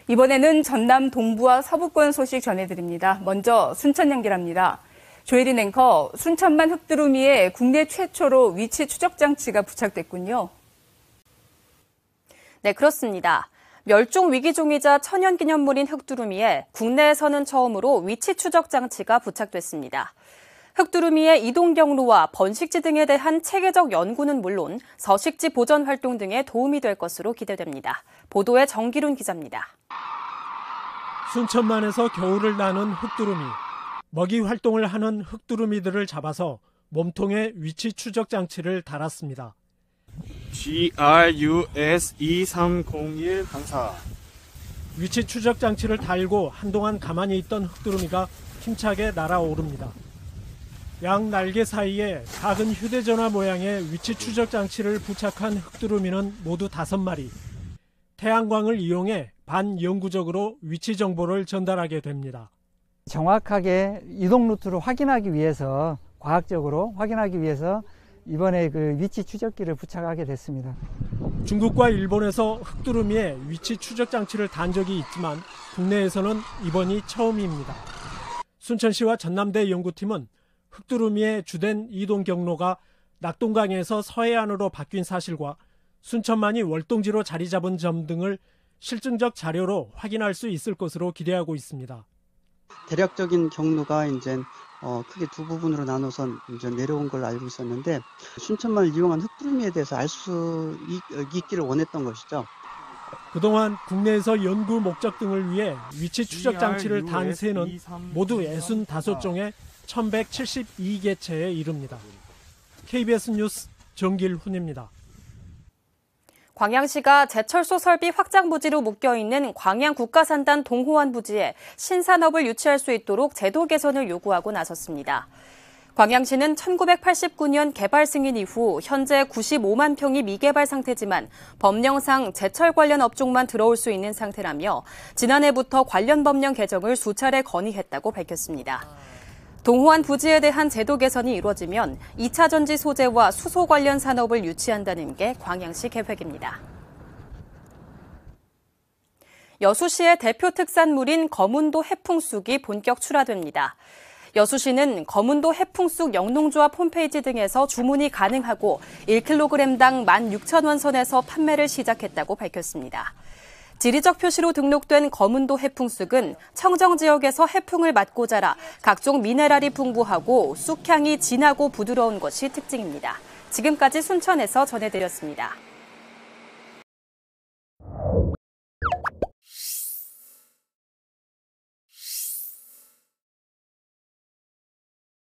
이번에는 전남 동부와 서부권 소식 전해드립니다. 먼저 순천 연결합니다. 조혜린 앵커, 순천만 흙두루미에 국내 최초로 위치 추적 장치가 부착됐군요. 네, 그렇습니다. 멸종 위기종이자 천연기념물인 흙두루미에 국내에서는 처음으로 위치 추적 장치가 부착됐습니다. 흙두루미의 이동 경로와 번식지 등에 대한 체계적 연구는 물론 서식지 보전 활동 등에 도움이 될 것으로 기대됩니다. 보도에 정기룬 기자입니다. 순천만에서 겨울을 나는 흙두루미. 먹이 활동을 하는 흙두루미들을 잡아서 몸통에 위치 추적 장치를 달았습니다. GRUS2301 강사. 위치 추적 장치를 달고 한동안 가만히 있던 흙두루미가 힘차게 날아오릅니다. 양 날개 사이에 작은 휴대전화 모양의 위치 추적 장치를 부착한 흙두루미는 모두 5마리. 태양광을 이용해 반영구적으로 위치 정보를 전달하게 됩니다. 정확하게 이동 루트를 확인하기 위해서, 과학적으로 확인하기 위해서 이번에 그 위치 추적기를 부착하게 됐습니다. 중국과 일본에서 흙두루미의 위치 추적 장치를 단 적이 있지만 국내에서는 이번이 처음입니다. 순천시와 전남대 연구팀은 흙두루미의 주된 이동 경로가 낙동강에서 서해안으로 바뀐 사실과 순천만이 월동지로 자리 잡은 점 등을 실증적 자료로 확인할 수 있을 것으로 기대하고 있습니다. 대략적인 경로가 이제 크게 두 부분으로 나눠서 이제 내려온 걸로 알고 있었는데 순천만을 이용한 흙두루미에 대해서 알 수 있기를 원했던 것이죠. 그동안 국내에서 연구 목적 등을 위해 위치 추적 장치를 단 새는 모두 65종의 1172개체에 이릅니다. KBS 뉴스 정길훈입니다. 광양시가 제철소 설비 확장 부지로 묶여있는 광양국가산단 동호안 부지에 신산업을 유치할 수 있도록 제도 개선을 요구하고 나섰습니다. 광양시는 1989년 개발 승인 이후 현재 95만 평이 미개발 상태지만 법령상 제철 관련 업종만 들어올 수 있는 상태라며 지난해부터 관련 법령 개정을 수차례 건의했다고 밝혔습니다. 동호안 부지에 대한 제도 개선이 이루어지면 2차 전지 소재와 수소 관련 산업을 유치한다는 게 광양시 계획입니다. 여수시의 대표 특산물인 거문도 해풍쑥이 본격 출하됩니다. 여수시는 거문도 해풍쑥 영농조합 홈페이지 등에서 주문이 가능하고 1kg당 16,000원 선에서 판매를 시작했다고 밝혔습니다. 지리적 표시로 등록된 거문도 해풍쑥은 청정 지역에서 해풍을 맞고 자라 각종 미네랄이 풍부하고 쑥향이 진하고 부드러운 것이 특징입니다. 지금까지 순천에서 전해드렸습니다.